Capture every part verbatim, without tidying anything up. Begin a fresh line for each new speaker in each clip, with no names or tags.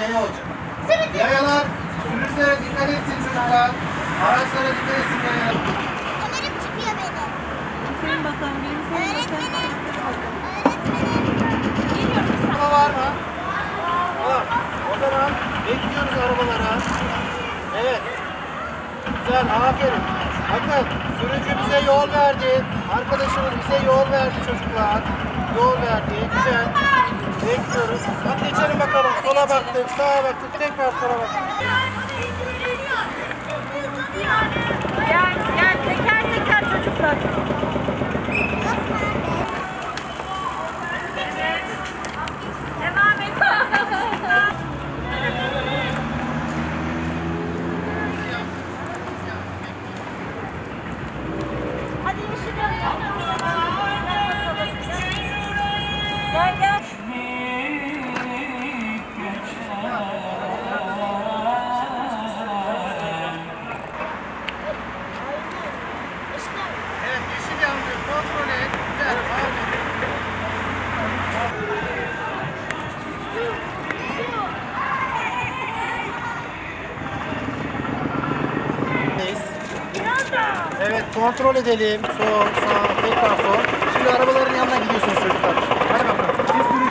yaya olacak. Yayalar, sürücülere dikkat etsin çocuklar. Araçlara dikkat etsin yayalar.
Ömer'im çıkıyor benim.
Senin bakalım, benim senin bakalım.
Öğretmenim.
Araba var mı? Var. O zaman bekliyoruz arabalara. Evet. Güzel, aferin. Bakın, sürücü bize yol verdi. Arkadaşımız bize yol verdi çocuklar. Yol verdi. Güzel. Bekliyoruz. Hadi geçelim bakalım. Sola baktık, sağa baktık, tekrar sola baktık.
Gel, gel, teker teker çocuklar. Devam et. Hadi yeşil yanıyor. Gel gel.
Evet, yeşil yanıyor. Kontrol et. Güzel, aferin. Evet, kontrol edelim. Sol, sağ, tekrar sol. Şimdi arabaların yanına gidiyorsunuz çocuklar. Hadi bakalım. Siz sürün.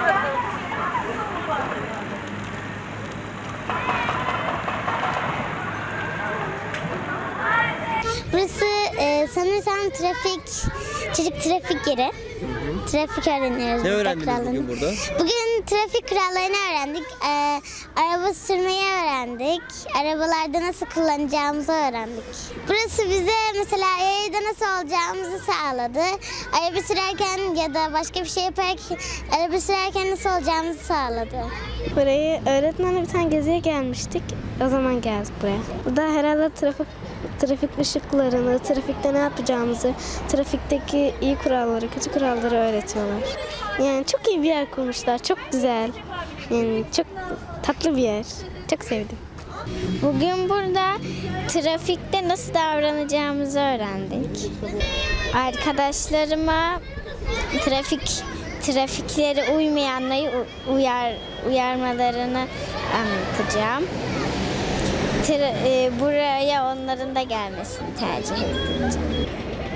Burası e, sanırsam trafik, çocuk trafik yeri. Trafik öğreniyoruz.
Ne
burada,
öğrendiniz
kurallarını.
bugün burada?
Bugün trafik kurallarını öğrendik. E, araba sürmeyi öğrendik. Arabalarda nasıl kullanacağımızı öğrendik. Burası bize mesela yayada nasıl olacağımızı sağladı. Araba sürerken ya da başka bir şey yaparken araba sürerken nasıl olacağımızı sağladı.
Burayı öğretmenle bir tane geziye gelmiştik. O zaman geldik buraya. Burada herhalde trafik trafik ışıklarını, trafikte ne yapacağımızı, trafikteki iyi kuralları, kötü kuralları öğretiyorlar. Yani çok iyi bir yer kurmuşlar. Çok güzel. Yani çok tatlı bir yer. Çok sevdim.
Bugün burada trafikte nasıl davranacağımızı öğrendik. Arkadaşlarıma trafik trafiklere uymayanları uyar uyarmalarını anlatacağım. Tra, e, buraya onların da gelmesini tercih edeceğim.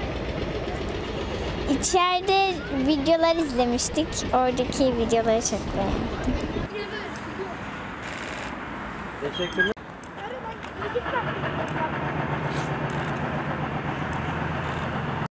İçeride videolar izlemiştik. Oradaki videoları çok beğendim.
Teşekkürler.